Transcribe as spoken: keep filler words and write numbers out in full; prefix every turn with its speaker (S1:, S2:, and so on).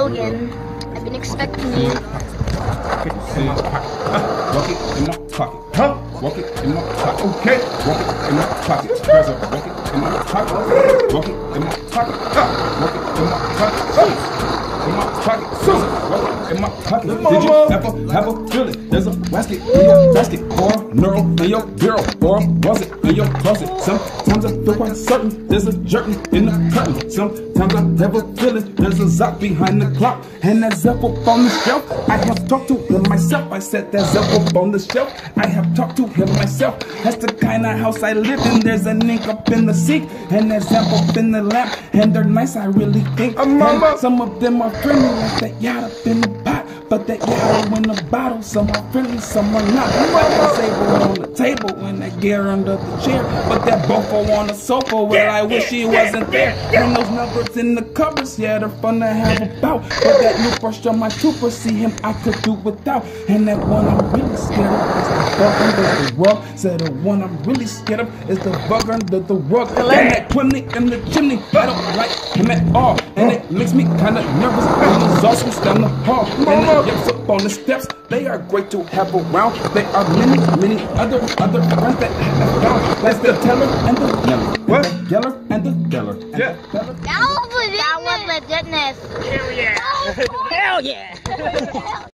S1: Logan. I've been expecting you.
S2: Walk it in my pocket. Huh? Walk it in my pocket. Okay. Walk it in my pocket. Walk it in my pocket. Walk it in my pocket. Walk it in my pocket. In my pocket. Walk it in my pocket. Did you ever have a feeling? There's a basket in your basket, or a neural in your bureau, or was it in your closet? Sometimes I feel quite certain there's a jerkin in the curtain. Sometimes I have a feeling there's a zop behind the clock, and that zap up on the shelf. I have talked to him myself. I said that zap up on the shelf. I have talked to him myself. That's the kind of house I live in. There's an ink up in the sink, and there's zap up in the lamp, and they're nice. I really think. And some of them are friendly, like that yacht up in the pot. But that yacht in the bottle, some are friendly, some are not. Like that table on the table, and that gear under the chair. But that bofo on the sofa, well, I wish he wasn't there. And those numbers in the covers, yeah, they're fun to have about. But that new brush on my toothbrush, see him, I could do without. And that one I'm really scared of is the bug under the rug. Said the one I'm really scared of is the bug under the rug. And that twenty in the chimney, I don't like him at all. And it makes me kinda nervous when the sauce down the hall. And that yips up on the steps, they are great to have around. There are many, many other other friends that I have found. That's the teller and the yeller. What? The yeller and the yeller. Yeah.
S1: That was legitness. That was legitness.
S3: Hell yeah. Hell yeah.